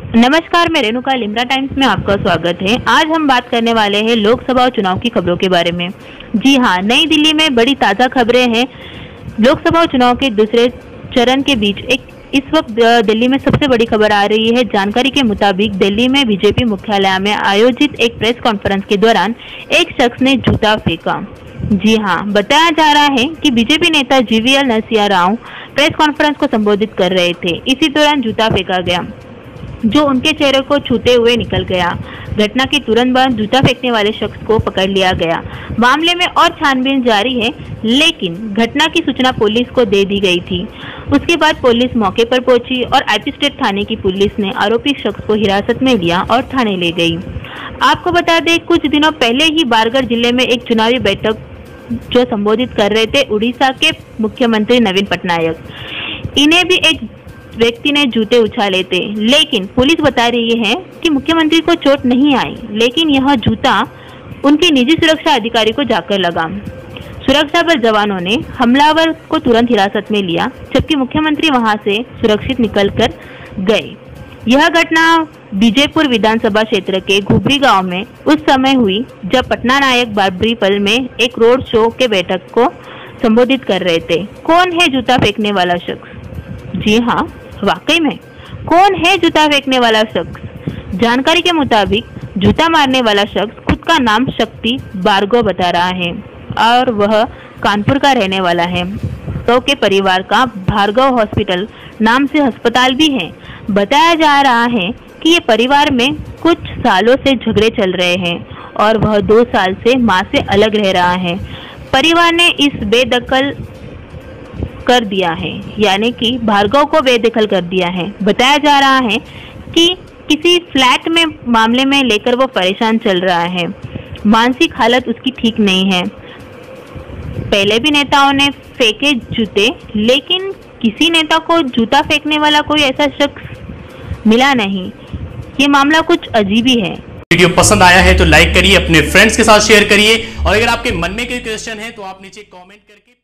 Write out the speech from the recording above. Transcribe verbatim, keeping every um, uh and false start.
नमस्कार, मैं रेणुका, लिम्रा टाइम्स में आपका स्वागत है। आज हम बात करने वाले हैं लोकसभा चुनाव की खबरों के बारे में। जी हां, नई दिल्ली में बड़ी ताज़ा खबरें हैं। लोकसभा चुनाव के दूसरे चरण के बीच एक इस वक्त दिल्ली में सबसे बड़ी खबर आ रही है। जानकारी के मुताबिक दिल्ली में बीजेपी मुख्यालय में आयोजित एक प्रेस कॉन्फ्रेंस के दौरान एक शख्स ने जूता फेंका। जी हां, बताया जा रहा है कि बीजेपी नेता GVL Narasimha Rao press conference को संबोधित कर रहे थे। इसी दौरान जूता फेंका गया जो उनके चेहरे को छूते हुए निकल गया। घटना के तुरंत बाद जूता फेंकने वाले शख्स को पकड़ लिया गया। मामले में और छानबीन जारी है, लेकिन घटना की सूचना पुलिस को दे दी गई थी। उसके बाद पुलिस मौके पर पहुंची और आईपी स्टेट थाने की पुलिस ने आरोपी शख्स को हिरासत में लिया और थाने ले गई। आपको बता दें, कुछ दिनों पहले ही बारगढ़ जिले में एक चुनावी बैठक जो संबोधित कर रहे थे उड़ीसा के मुख्यमंत्री नवीन पटनायक, इन्हें भी एक व्यक्ति ने जूते उछाले थे। लेकिन पुलिस बता रही है कि मुख्यमंत्री को चोट नहीं आई, लेकिन यह जूता उनके निजी सुरक्षा अधिकारी को जाकर लगा। सुरक्षा बल जवानों ने हमलावर को तुरंत हिरासत में लिया, जबकि मुख्यमंत्री वहां से सुरक्षित निकलकर गए। यह घटना बीजेपुर विधानसभा क्षेत्र के घुबरी गांव में उस समय हुई जब पटना नायक बाबरीपल में एक रोड शो के बैठक को संबोधित कर रहे थे। कौन है जूता फेंकने वाला शख्स? जी हाँ, वाकई में कौन है जूता फेंकने वाला शख्स? जानकारी के मुताबिक जूता मारने वाला शख्स खुद का नाम शक्ति भार्गव बता रहा है और वह कानपुर का रहने वाला है। तो के परिवार का भार्गव हॉस्पिटल नाम से अस्पताल भी है। बताया जा रहा है कि ये परिवार में कुछ सालों से झगड़े चल रहे हैं और वह दो साल से मां से अलग रह रहा है। परिवार ने इस बेदखल कर दिया है, यानी कि भार्गव को बेदखल कर दिया है। बताया जा रहा है कि किसी फ्लैट में मामले में लेकर वो परेशान चल रहा है। मानसिक हालत उसकी ठीक नहीं है। पहले भी नेताओं ने फेंके जूते, लेकिन किसी नेता को जूता फेंकने वाला कोई ऐसा शख्स मिला नहीं। ये मामला कुछ अजीब ही है। वीडियो पसंद आया है तो लाइक करिए, अपने फ्रेंड्स के साथ शेयर करिए और अगर आपके मन में कोई क्वेश्चन है तो आप नीचे कमेंट करके